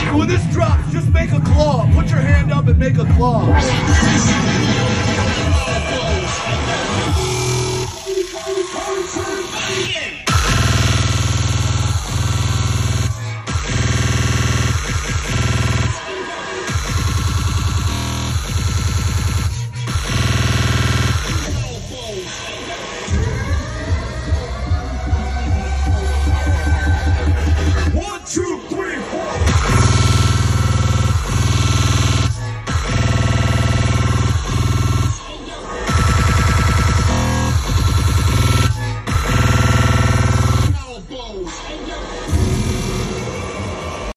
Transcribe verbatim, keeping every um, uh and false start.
When this drops, just make a claw. Put your hand up and make a claw. Yeah.